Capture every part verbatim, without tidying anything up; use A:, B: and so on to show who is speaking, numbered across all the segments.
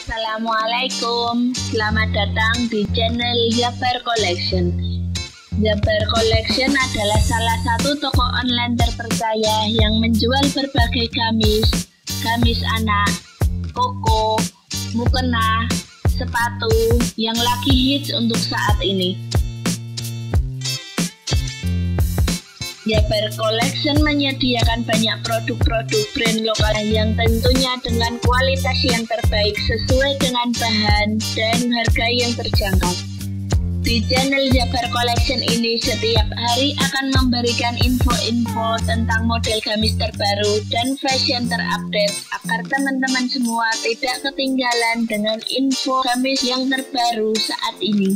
A: Assalamualaikum, selamat datang di channel Jabar Collection. Jabar Collection adalah salah satu toko online terpercaya yang menjual berbagai gamis, gamis anak, koko, mukena, sepatu yang lagi hits untuk saat ini. Jabar Collection menyediakan banyak produk-produk brand lokal yang tentunya dengan kualitas yang terbaik sesuai dengan bahan dan harga yang terjangkau. Di channel Jabar Collection ini setiap hari akan memberikan info-info tentang model gamis terbaru dan fashion terupdate agar teman-teman semua tidak ketinggalan dengan info gamis yang terbaru saat ini.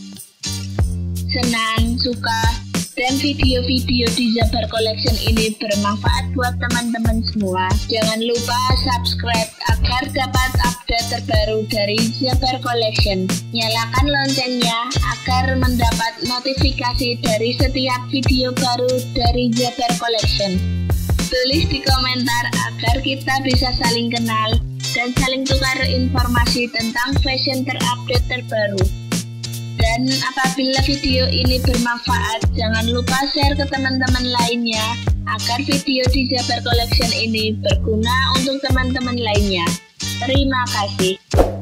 A: Senang, suka, dan video-video di Jabar Collection ini bermanfaat buat teman-teman semua. Jangan lupa subscribe agar dapat update terbaru dari Jabar Collection. Nyalakan loncengnya agar mendapat notifikasi dari setiap video baru dari Jabar Collection. Tulis di komentar agar kita bisa saling kenal dan saling tukar informasi tentang fashion terupdate terbaru. Dan apabila video ini bermanfaat, jangan lupa share ke teman-teman lainnya agar video di Jabar Collection ini berguna untuk teman-teman lainnya. Terima kasih.